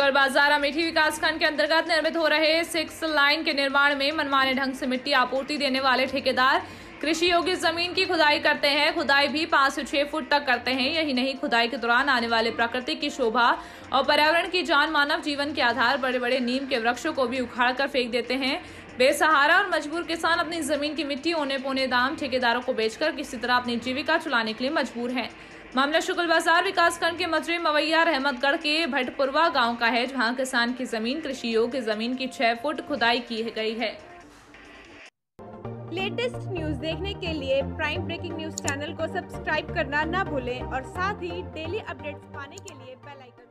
शुक्र बाजार अमेठी विकासखंड के अंतर्गत निर्मित हो रहे 6 लाइन के निर्माण में मनमाने ढंग से मिट्टी आपूर्ति देने वाले ठेकेदार कृषि योग्य जमीन की खुदाई करते हैं। खुदाई भी 5 से 6 फुट तक करते हैं। यही नहीं, खुदाई के दौरान आने वाले प्रकृति की शोभा और पर्यावरण की जान, मानव जीवन के आधार बड़े बड़े नीम के वृक्षों को भी उखाड़ कर फेंक देते हैं। बेसहारा और मजबूर किसान अपनी जमीन की मिट्टी औने पौने दाम ठेकेदारों को बेचकर किसी तरह अपनी जीविका चलाने के लिए मजबूर है। मामला शुक्र बाजार विकासखंड के मजरे मवैया रहमतगढ़ के भटपुरवा गांव का है, जहां किसान की जमीन कृषि योग्य जमीन की 6 फुट खुदाई की गई है। लेटेस्ट न्यूज देखने के लिए प्राइम ब्रेकिंग न्यूज चैनल को सब्सक्राइब करना ना भूलें और साथ ही डेली अपडेट्स पाने के लिए बेल आइकन